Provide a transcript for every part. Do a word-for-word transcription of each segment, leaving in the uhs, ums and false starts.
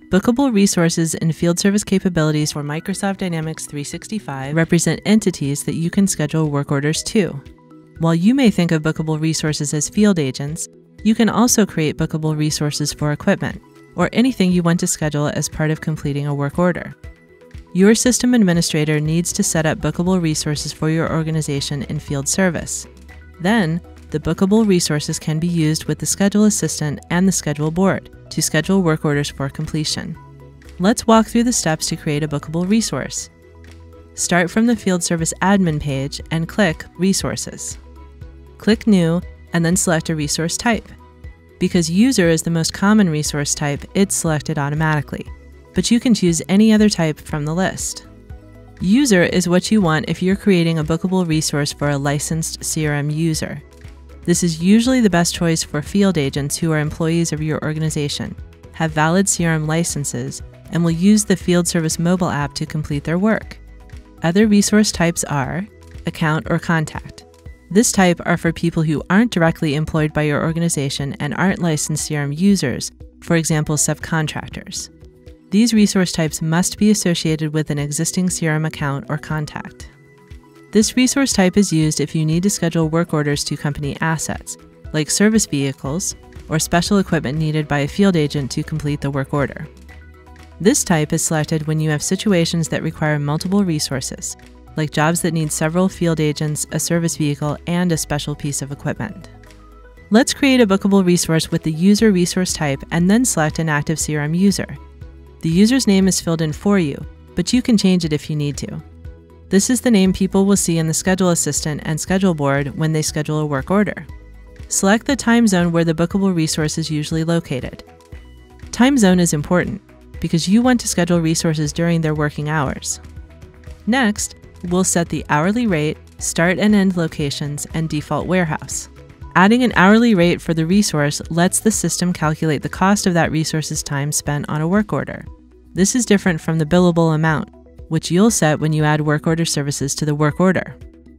Bookable resources and field service capabilities for Microsoft Dynamics three sixty-five represent entities that you can schedule work orders to. While you may think of bookable resources as field agents, you can also create bookable resources for equipment, or anything you want to schedule as part of completing a work order. Your system administrator needs to set up bookable resources for your organization in field service. Then, the bookable resources can be used with the Schedule Assistant and the Schedule Board to schedule work orders for completion. Let's walk through the steps to create a bookable resource. Start from the Field Service Admin page and click Resources. Click New and then select a resource type. Because User is the most common resource type, it's selected automatically, but you can choose any other type from the list. User is what you want if you're creating a bookable resource for a licensed C R M user. This is usually the best choice for field agents who are employees of your organization, have valid C R M licenses, and will use the Field Service mobile app to complete their work. Other resource types are Account or Contact. This type are for people who aren't directly employed by your organization and aren't licensed C R M users, for example, subcontractors. These resource types must be associated with an existing C R M account or contact. This resource type is used if you need to schedule work orders to company assets, like service vehicles or special equipment needed by a field agent to complete the work order. This type is selected when you have situations that require multiple resources, like jobs that need several field agents, a service vehicle, and a special piece of equipment. Let's create a bookable resource with the user resource type and then select an active C R M user. The user's name is filled in for you, but you can change it if you need to. This is the name people will see in the Schedule Assistant and Schedule Board when they schedule a work order. Select the time zone where the bookable resource is usually located. Time zone is important because you want to schedule resources during their working hours. Next, we'll set the hourly rate, start and end locations, and default warehouse. Adding an hourly rate for the resource lets the system calculate the cost of that resource's time spent on a work order. This is different from the billable amount, which you'll set when you add work order services to the work order.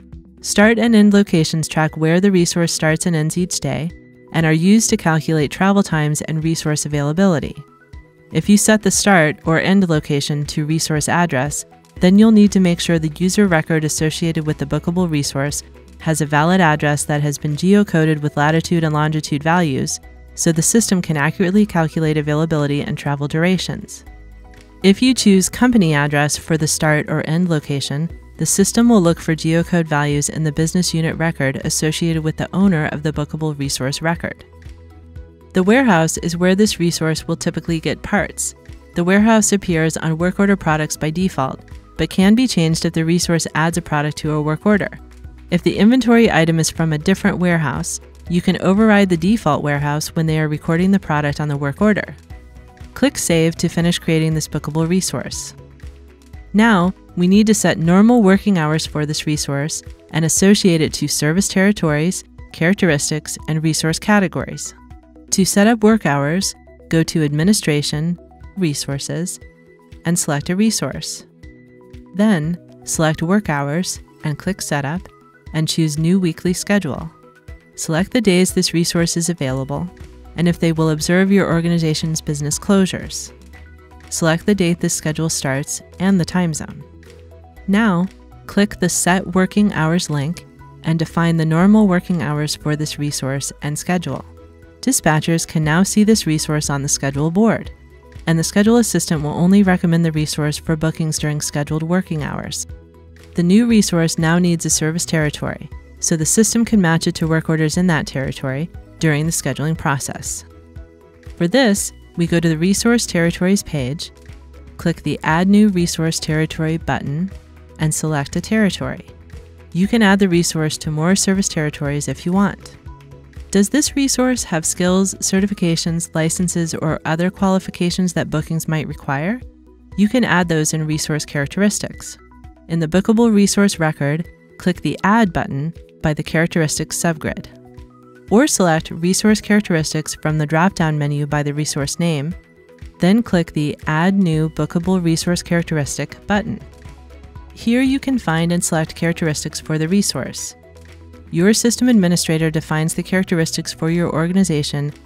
Start and end locations track where the resource starts and ends each day, and are used to calculate travel times and resource availability. If you set the start or end location to resource address, then you'll need to make sure the user record associated with the bookable resource has a valid address that has been geocoded with latitude and longitude values, so the system can accurately calculate availability and travel durations. If you choose company address for the start or end location, the system will look for geocode values in the business unit record associated with the owner of the bookable resource record. The warehouse is where this resource will typically get parts. The warehouse appears on work order products by default, but can be changed if the resource adds a product to a work order. If the inventory item is from a different warehouse, you can override the default warehouse when they are recording the product on the work order. Click Save to finish creating this bookable resource. Now, we need to set normal working hours for this resource and associate it to service territories, characteristics, and resource categories. To set up work hours, go to Administration, Resources, and select a resource. Then, select Work Hours and click Setup, and choose New Weekly Schedule. Select the days this resource is available, and if they will observe your organization's business closures. Select the date this schedule starts and the time zone. Now, click the Set Working Hours link and define the normal working hours for this resource and schedule. Dispatchers can now see this resource on the Schedule Board, and the Schedule Assistant will only recommend the resource for bookings during scheduled working hours. The new resource now needs a service territory, so the system can match it to work orders in that territory during the scheduling process. For this, we go to the Resource Territories page, click the Add New Resource Territory button, and select a territory. You can add the resource to more service territories if you want. Does this resource have skills, certifications, licenses, or other qualifications that bookings might require? You can add those in Resource Characteristics. In the Bookable Resource record, click the Add button by the Characteristics subgrid. Or select Resource Characteristics from the drop-down menu by the resource name, then click the Add New Bookable Resource Characteristic button. Here you can find and select characteristics for the resource. Your system administrator defines the characteristics for your organization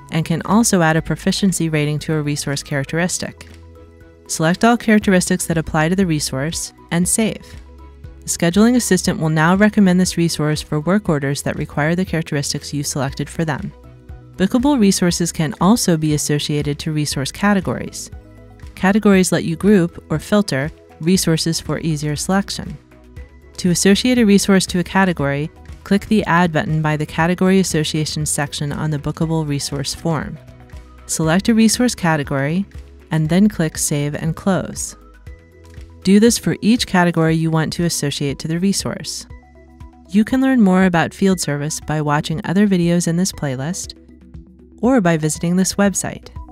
and can also add a proficiency rating to a resource characteristic. Select all characteristics that apply to the resource and save. The scheduling assistant will now recommend this resource for work orders that require the characteristics you selected for them. Bookable resources can also be associated to resource categories. Categories let you group or filter resources for easier selection. To associate a resource to a category, click the Add button by the Category Association section on the Bookable Resource form. Select a resource category, and then click Save and Close. Do this for each category you want to associate to the resource. You can learn more about field service by watching other videos in this playlist or by visiting this website.